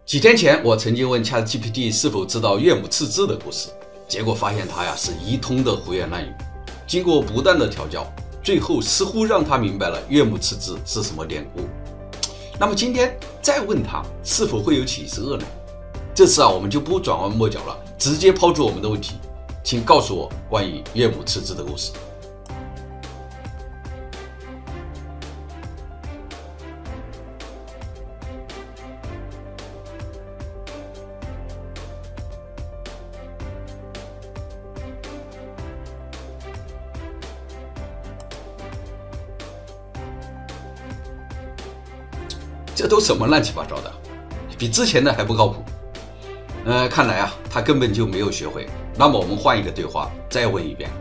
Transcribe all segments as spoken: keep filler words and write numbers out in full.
几天前，我曾经问 ChatGPT 是否知道岳母刺字的故事，结果发现它呀是一通的胡言乱语。经过不断的调教，最后似乎让他明白了岳母刺字是什么典故。那么今天再问他是否会有起色呢？这次啊，我们就不转弯抹角了，直接抛出我们的问题，请告诉我关于岳母刺字的故事。这都什么乱七八糟的，比之前的还不靠谱。呃，看来啊，他根本就没有学会。那么我们换一个对话，再问一遍。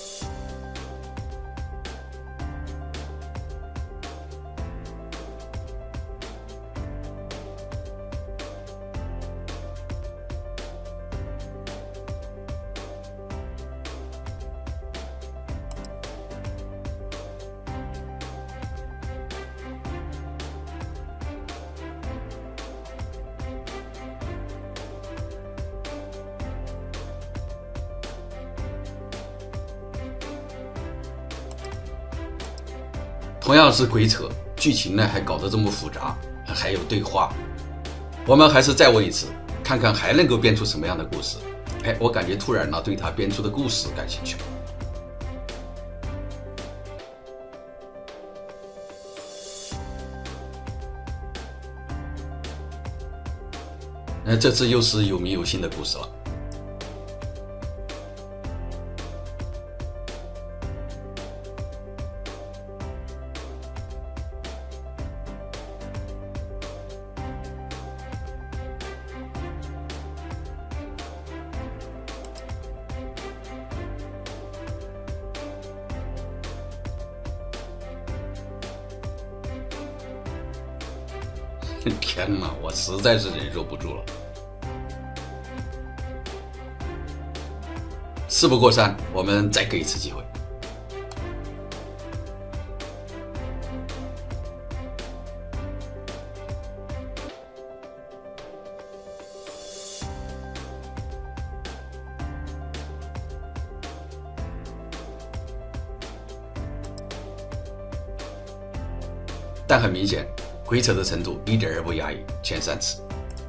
同样是鬼扯，剧情呢还搞得这么复杂，还有对话。我们还是再问一次，看看还能够编出什么样的故事。哎，我感觉突然呢对他编出的故事感兴趣了。那这次又是有名有姓的故事了。天哪，我实在是忍受不住了。事不过三，我们再给一次机会。但很明显，鬼扯的程度一点儿也不压抑，前三次。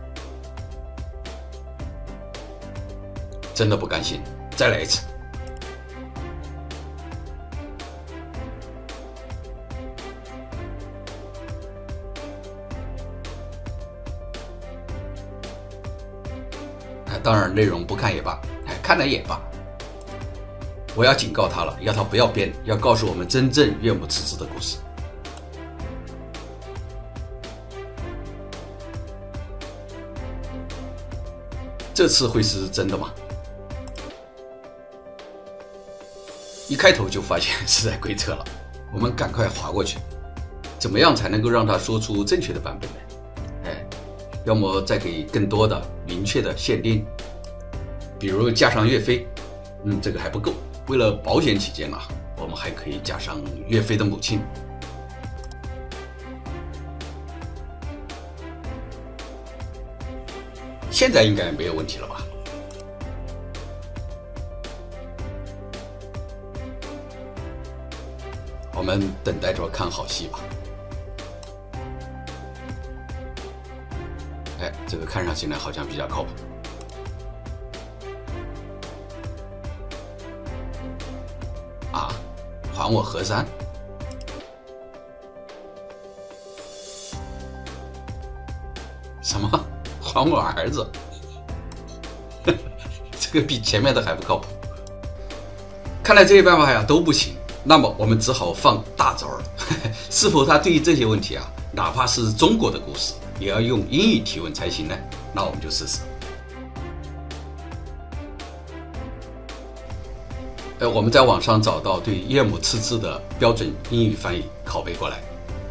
真的不甘心，再来一次。当然，内容不看也罢，哎，看了也罢。我要警告他了，要他不要编，要告诉我们真正岳母刺字的故事。这次会是真的吗？一开头就发现是在鬼扯了，我们赶快划过去。怎么样才能够让他说出正确的版本呢？哎，要么再给更多的明确的限定，比如加上岳飞。嗯，这个还不够，为了保险起见啊，我们还可以加上岳飞的母亲。现在应该没有问题了吧？我们等待着看好戏吧。哎，这个看上去呢好像比较靠谱。啊，还我河山？什么？还我儿子？这个比前面的还不靠谱。看来这些办法呀都不行，那么我们只好放大招了。是否他对于这些问题啊，哪怕是中国的故事，也要用英语提问才行呢？那我们就试试。呃，我们在网上找到对岳母刺字的标准英语翻译，拷贝过来。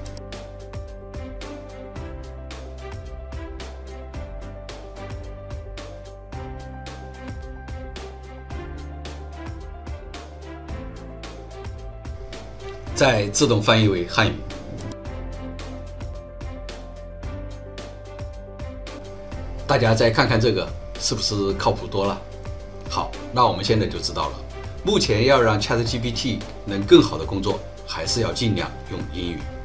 再自动翻译为汉语。 大家再看看这个，是不是靠谱多了？好，那我们现在就知道了。目前要让 ChatGPT 能更好的工作，还是要尽量用英语。